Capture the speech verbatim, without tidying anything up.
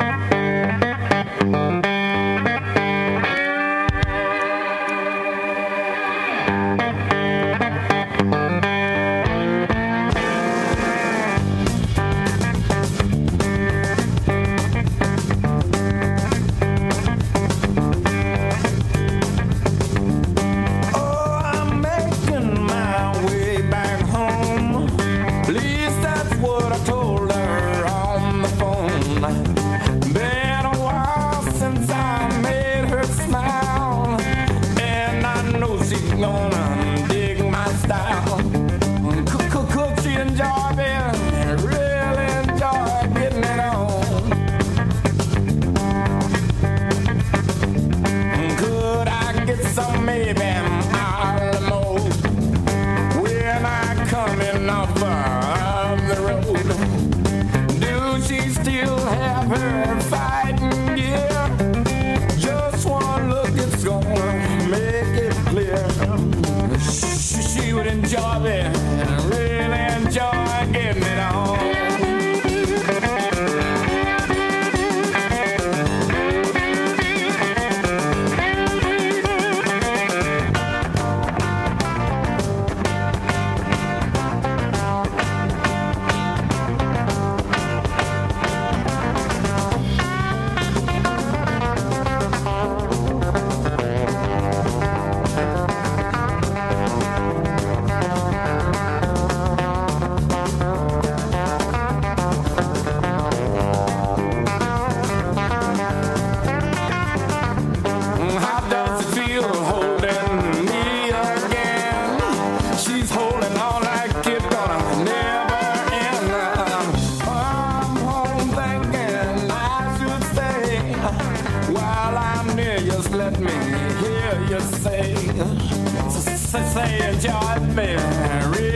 Gonna dig my style. Cook, cook, cook, she enjoy it, really enjoy getting it on. Could I get some maybe Alamo when I come in off of the road? Do she still have her fighting gear? Just one look, it's gonna make it clear. She, she would enjoy it, really enjoy getting it on. Just let me hear you say, say, say, enjoy me.